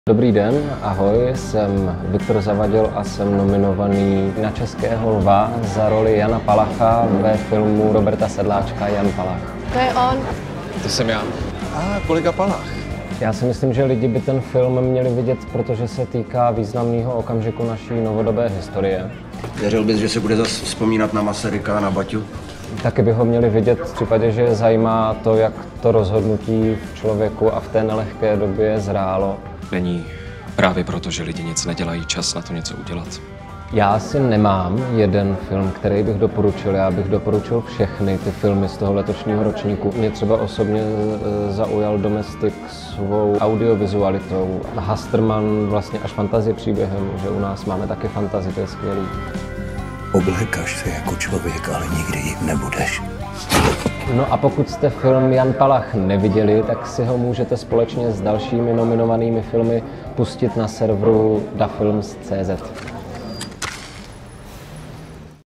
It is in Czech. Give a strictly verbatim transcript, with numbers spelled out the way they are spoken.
Dobrý den, ahoj, jsem Viktor Zavadil a jsem nominovaný na Českého lva za roli Jana Palacha ve filmu Roberta Sedláčka Jan Palach. To je on. To jsem já. A kolega Palach. Já si myslím, že lidi by ten film měli vidět, protože se týká významného okamžiku naší novodobé historie. Věřil bys, že se bude zase vzpomínat na Masaryka a na Baťu? Taky by ho měli vidět v případě, že je zajímá to, jak to rozhodnutí v člověku a v té nelehké době zrálo. Není právě proto, že lidi nic nedělají, čas na to něco udělat. Já si nemám jeden film, který bych doporučil. Já bych doporučil všechny ty filmy z toho letošního ročníku. Mě třeba osobně zaujal Domestik svou audiovizualitou. Hasterman vlastně až fantazie příběhem, že u nás máme taky fantazii, to je skvělý. Oblékáš se jako člověk, ale nikdy jim nebudeš. No a pokud jste film Jan Palach neviděli, tak si ho můžete společně s dalšími nominovanými filmy pustit na serveru dafilms tečka cé zet.